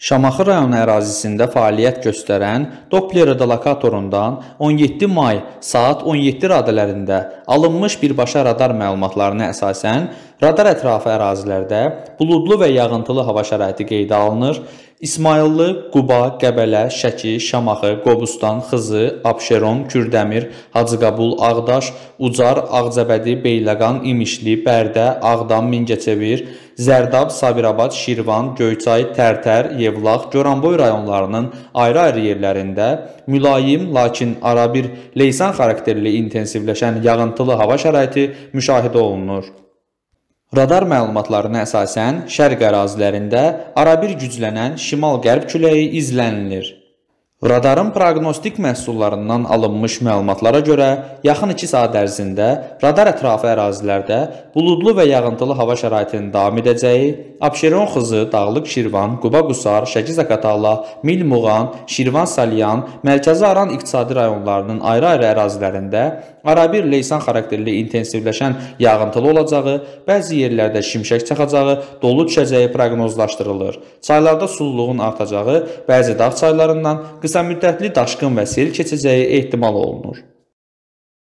Şamaxı rayonu ərazisində fəaliyyət göstərən Doppler radiolokatorundan 17 may saat 17 radələrində alınmış birbaşa radar məlumatlarına əsasən radar ətrafı ərazilərdə buludlu və yağıntılı hava şəraiti qeydə alınır. İsmayıllı, Quba, Qəbələ, Şəki, Şamaxı, Qobustan, Xızı, Abşeron, Kürdəmir, Hacıqabul, Ağdaş, Ucar, Ağcabədi, Beyləqan, İmişli, Bərdə, Ağdam, Mingəçevir, Zərdab, Sabirabad, Şirvan, Göyçay, Tərtər, Yevlax, Goranboy rayonlarının ayrı-ayrı yerlərində mülayim, lakin arabir leysan xarakterli intensivləşən yağıntılı hava şəraiti müşahidə olunur. Radar məlumatlarına əsasən şərq ərazilərində arabir güclənən şimal-qərb küləyi izlənilir. Radarın proqnostik məhsullarından alınmış məlumatlara görə yaxın 2 saat ərzində radar ətrafı ərazilərdə buludlu və yağıntılı hava şəraitinin davam edəcəyi, Abşeron, Xızı, Dağlıq Şirvan, Quba-Qusar, Şəki-Zaqatala, Mil-Muğan, Şirvan-Salyan, Mərkəzi Aran iqtisadi rayonlarının ayrı-ayrı ərazilərində arabir leysan xarakterli intensivləşən yağıntılı olacağı, bəzi yerlərdə şimşək çaxacağı, dolu düşəcəyi proqnozlaşdırılır. Çaylarda sululuğun artacağı, bəzi dağ çaylarından qısa müddətli daşqın və sel keçəcəyi ehtimal olunur.